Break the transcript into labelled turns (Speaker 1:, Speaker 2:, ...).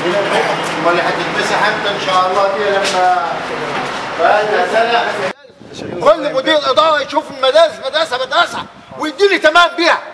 Speaker 1: امال اللي هتتمسح امتى ان شاء الله دي لما بقى سنه. كل مدير اداره يشوف المدارس مدرسه ويديني تمام بيها.